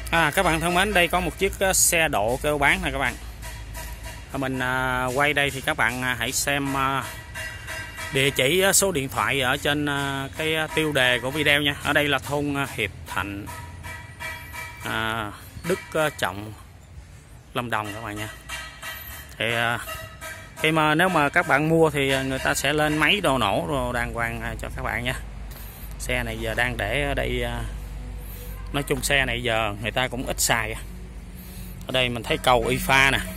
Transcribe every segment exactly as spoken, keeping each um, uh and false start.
À, các bạn thân mến, đây có một chiếc xe độ kêu bán nè các bạn. Mình à, quay đây thì các bạn à, hãy xem à, địa chỉ số điện thoại ở trên à, cái tiêu đề của video nha. Ở đây là thôn à, Hiệp Thạnh, à, Đức à, Trọng, Lâm Đồng các bạn nha. Thì à, khi mà nếu mà các bạn mua thì người ta sẽ lên máy đồ nổ rồi đàng hoàng à, cho các bạn nha. Xe này giờ đang để ở đây. À, nói chung xe này giờ người ta cũng ít xài. Ở đây mình thấy cầu i pha nè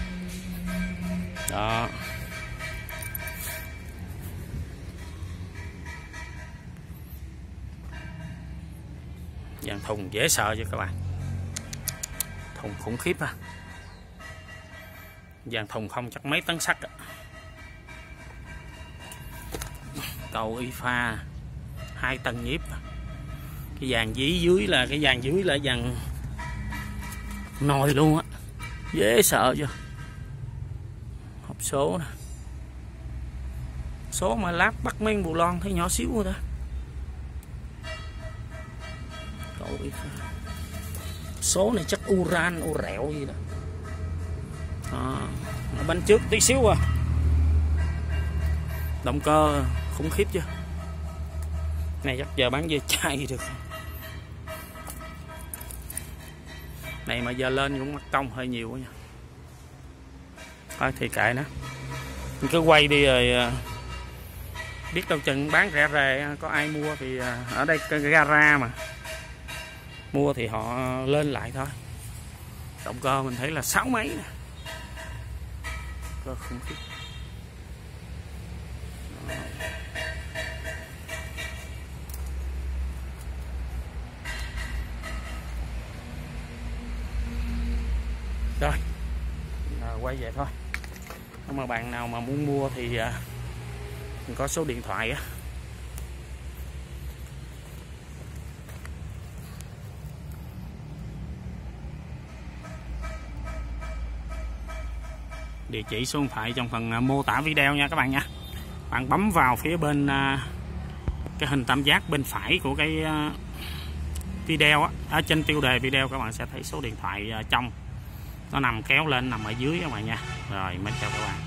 đó, dàn thùng dễ sợ cho các bạn, thùng khủng khiếp à, dàn thùng không chắc mấy tấn sắt. Cầu i pha hai tầng nhíp, cái dàn dí dưới là cái dàn dưới là dàn nồi luôn á, dễ sợ chưa. Hộp số nè, số mà lát Bắc Men Bù Loan thấy nhỏ xíu rồi đó. Số này chắc uran u rẹo gì đó. À, bên trước tí xíu à, động cơ khủng khiếp chưa. Này chắc giờ bán dây chai được. Này mà giờ lên cũng mất công hơi nhiều quá nha. Thôi thì kệ nó, mình cứ quay đi rồi biết đâu chừng bán rẻ rẻ, có ai mua thì ở đây cái gara mà mua thì họ lên lại thôi. Động cơ mình thấy là sáu mấy nè, cơ khủng khiếp. Rồi quay về thôi. Nếu mà bạn nào mà muốn mua thì mình có số điện thoại á. Địa chỉ số điện thoại trong phần mô tả video nha các bạn nha. Bạn bấm vào phía bên cái hình tam giác bên phải của cái video á, ở trên tiêu đề video các bạn sẽ thấy số điện thoại trong, nó nằm kéo lên nằm ở dưới các bạn nha. Rồi mình chào các bạn.